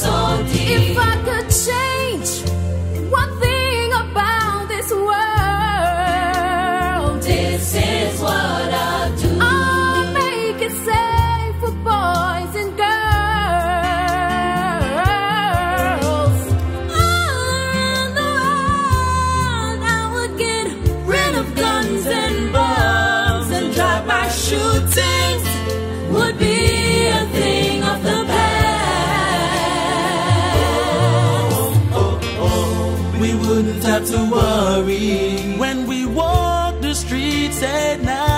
so deep. If I could change one thing about this world, this is what I'll do. I'll make it safe for boys and girls. On the world, I would get rid of guns and bombs, and drive-by shootings would be a thing of the past. We wouldn't have to worry when we walk the streets at night.